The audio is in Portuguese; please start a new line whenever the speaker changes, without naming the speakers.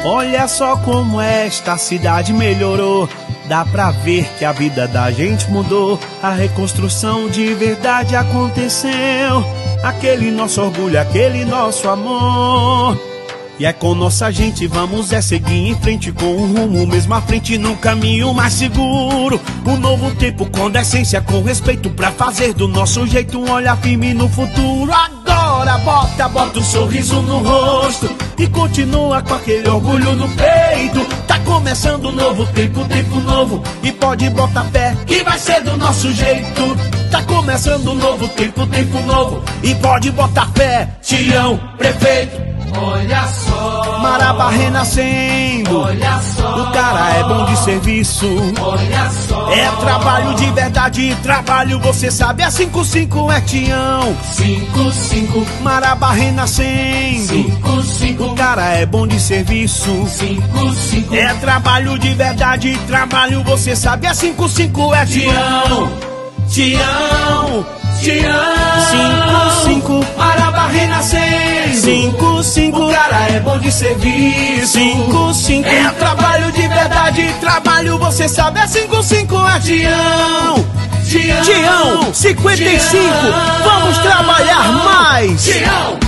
Olha só como esta cidade melhorou. Dá pra ver que a vida da gente mudou. A reconstrução de verdade aconteceu. Aquele nosso orgulho, aquele nosso amor. E é com nossa gente, vamos seguir em frente com o rumo mesmo à frente no caminho mais seguro. Um novo tempo com decência, com respeito pra fazer do nosso jeito um olhar firme no futuro. Agora bota um sorriso no rosto e continua com aquele orgulho no peito. Tá começando um novo tempo novo, e pode botar fé que vai ser do nosso jeito. Tá começando um novo tempo novo, e pode botar fé. Tião, prefeito,
olha só,
Marabá renascendo.
olha só,
O cara é bom de serviço.
olha só,
É trabalho de verdade, trabalho, você sabe, é 55 é Tião.
55,
Marabá renascendo.
55,
O cara é bom de serviço.
55,
É trabalho de verdade, trabalho, você sabe, é 55 é Tião. Tião, Tião, 55,
Marabá renascendo.
55,
O cara é bom de serviço.
55, é trabalho de verdade, trabalho, você sabe, é 55 é Tião. Tião, 55, vamos trabalhar mais.
Tião.